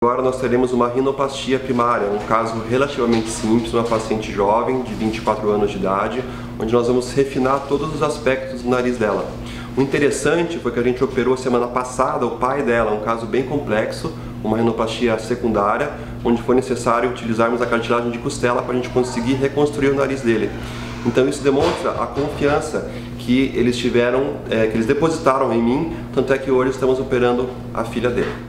Agora nós teremos uma rinoplastia primária, um caso relativamente simples, uma paciente jovem de 24 anos de idade, onde nós vamos refinar todos os aspectos do nariz dela. O interessante foi que a gente operou semana passada o pai dela, um caso bem complexo, uma rinoplastia secundária, onde foi necessário utilizarmos a cartilagem de costela para a gente conseguir reconstruir o nariz dele. Então isso demonstra a confiança que eles tiveram, que eles depositaram em mim, tanto é que hoje estamos operando a filha dele.